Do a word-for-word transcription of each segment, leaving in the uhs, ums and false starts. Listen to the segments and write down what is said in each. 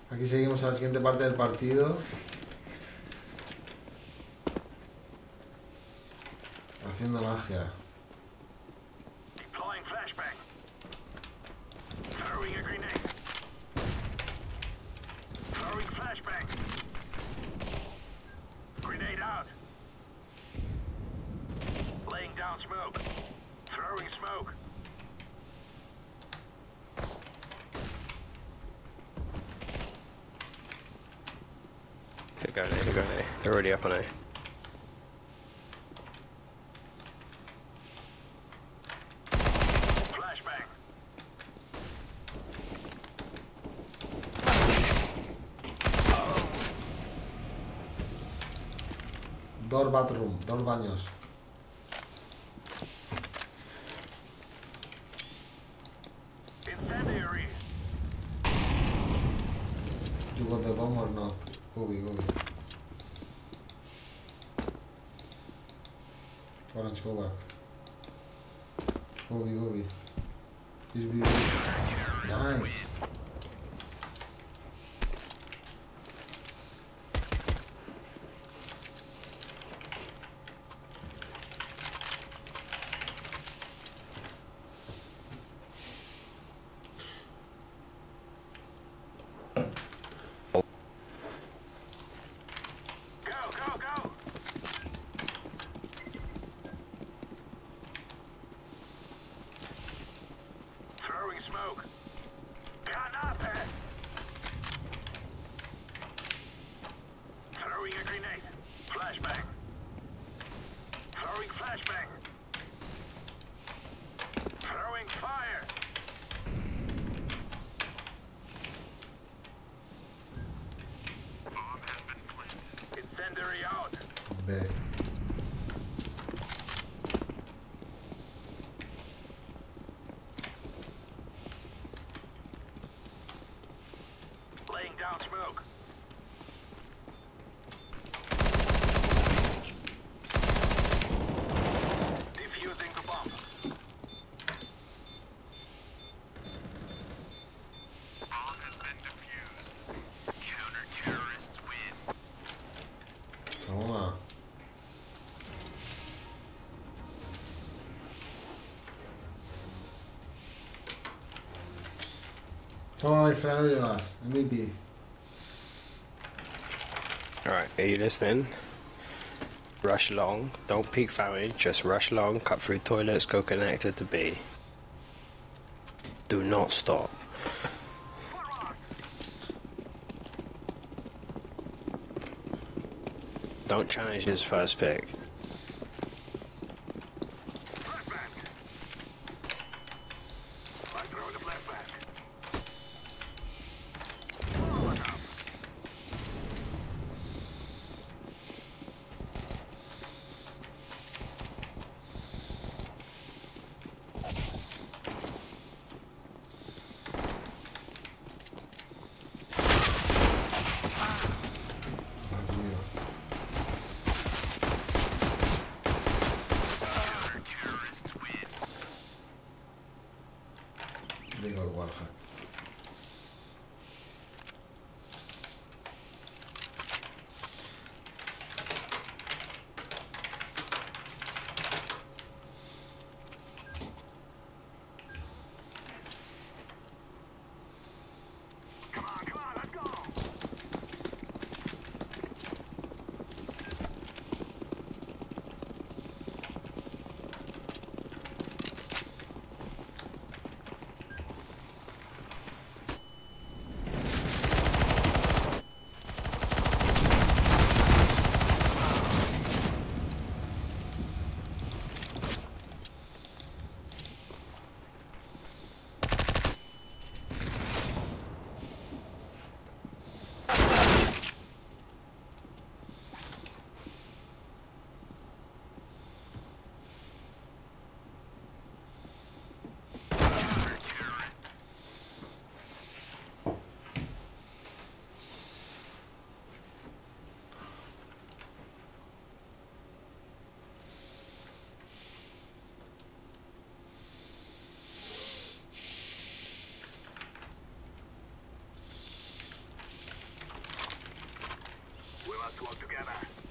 Aquí seguimos a la siguiente parte del partido. Haciendo magia. Deploying flashbang. Throwing a grenade. Throwing flashbang. Grenade out. Laying down smoke. Throwing smoke. They're going A, they're going A. They're already up on A. Flashbang. Door bathroom, dos baños. Incendiary. You got the bomb or not? Gobi, Gobi. Orange, go back. Gobi, Gobi. This will be nice. Go, go, go. Throwing smoke. Granate. Throwing a grenade. Flashbang. Throwing flashbang. Throwing fire. Bomb has been planted. Incendiary out. B. Laying down smoke. Defusing the bomb. Bomb has been defused. Counter-terrorists win. Toma. Toma, mi freno llevas. M V P. Alright, are you listening? Rush long, don't peek famine, just rush long, cut through toilets, go connected to B. Do not stop. Don't challenge his first pick. Flashbang. I throw the flashbang. Forward up. Ah, tío. Let's work together.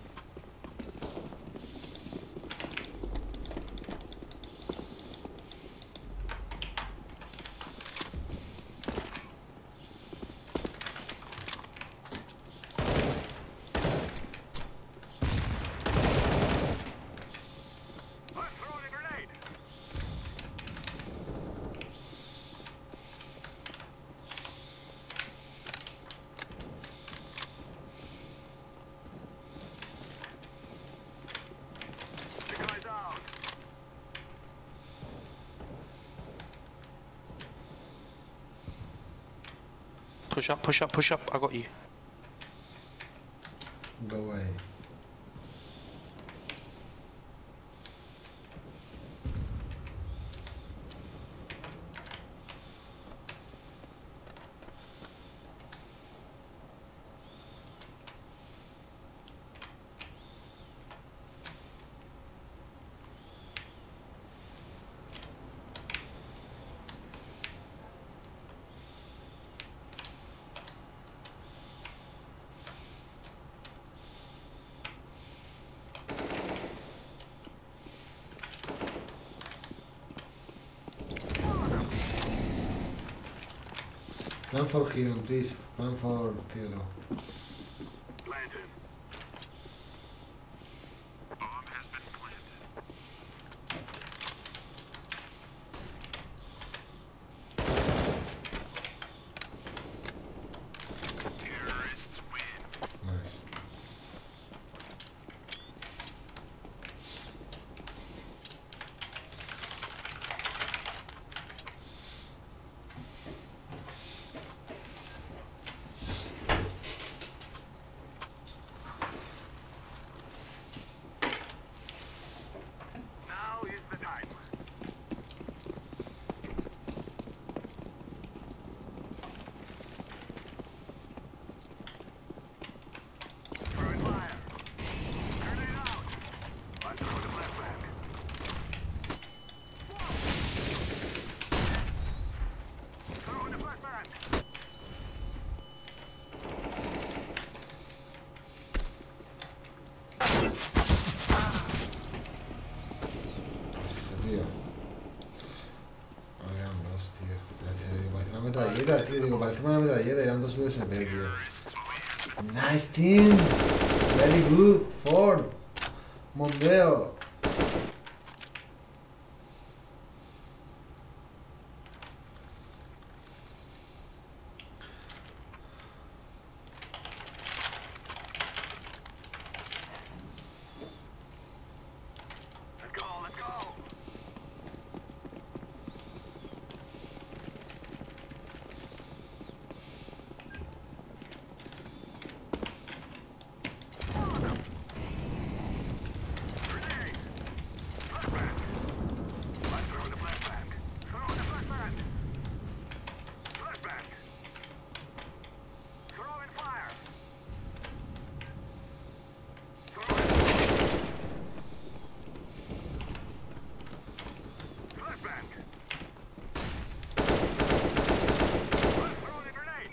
Let's throw a grenade. The guy's down. Push up, push up, push up. I got you. Go away. Plan for healing, please. Plan for Theodore. Planted. Bomb has been planted. Terrorists win. Nice. Now is the time. Throwing fire. Grenade out. Let's throw the flashbang. Throwing the flashbang. Tío. Oh, eran dos, tío. Gracias, digo, parece una metralleta, tío. Digo, parece una metralleta. Eran dos U S B, tío. Nice team. Very good. Ford. Mondeo. Let's go, let's go. Grenade. Flashbang. Let's throw the flashbang. Throw the flashbang. Flashbang. Throwing fire. Throwing flashbang. Let's throw the grenade.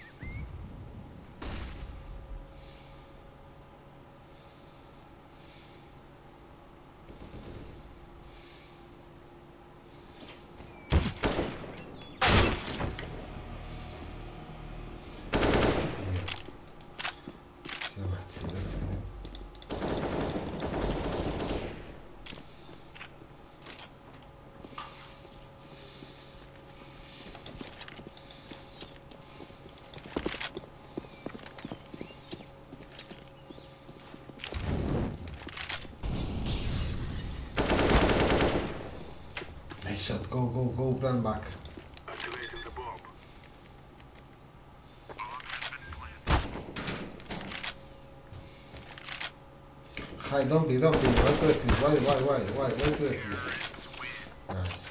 Se machita, tío. Nice shot. Go, go, go. Plan back. Activating the bomb. Hi, don't be, don't be. Wait to the fuse. Why, why, why, why? Wait to the fuse. Nice.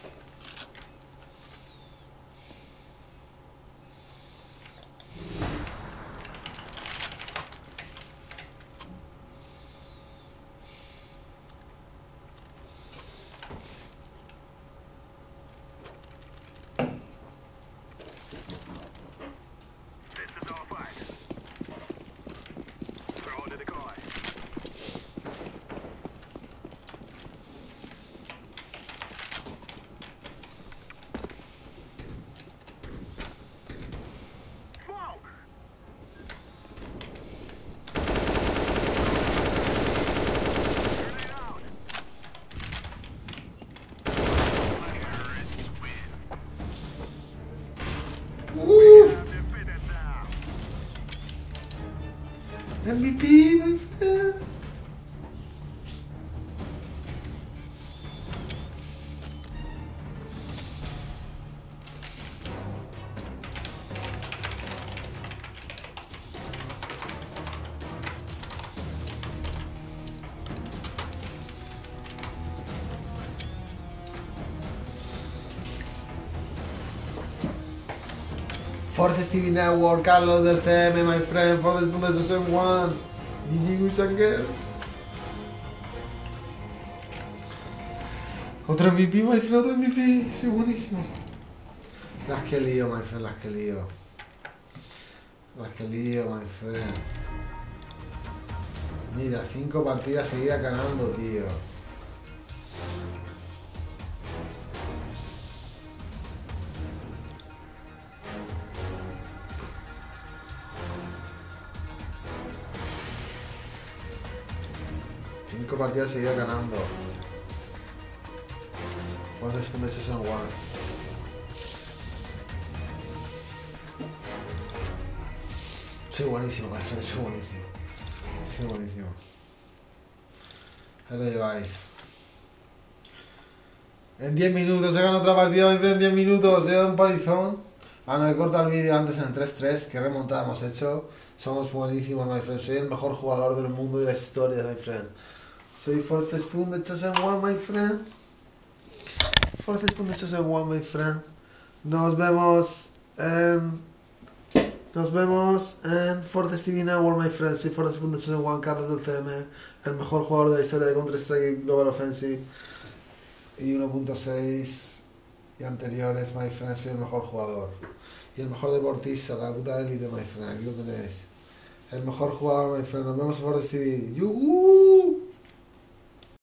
This is all fine. Throw it to the M V P, my friend. Force Stevie Network, Carlos del C M, my friend, for the Season one. G G Guys and Girls. Otro M V P, my friend, otro M V P. Soy buenísimo. Las que lío, my friend, las que lío. Las que lío, my friend. Mira, cinco partidas seguidas ganando, tío. Cinco partidas seguidas ganando. Por después de Season one. Soy buenísimo, my friend, soy buenísimo. Soy buenísimo. Ahí lo lleváis. En diez minutos he ganado otra partida, my friend, en diez minutos. He dado un palizón. Ah, no, he cortado el vídeo antes en el tres tres. Qué remontada hemos hecho. Somos buenísimos, my friend. Soy el mejor jugador del mundo y de la historia, my friend. Soy Fourth Spoon de Chosen One, my friend. Fourth Spoon de Chosen One, my friend. Nos vemos en... Nos vemos en Fourth Stevie Network, my friend. Soy Fourth Spoon de Chosen One, Carlos del C M. El mejor jugador de la historia de Counter-Strike Global Offensive. Y uno punto seis y anteriores, my friend. Soy el mejor jugador. Y el mejor deportista, la puta élite, my friend. Aquí lo tenéis. El mejor jugador, my friend. Nos vemos en Fourth Stevie. ¡Yuhu!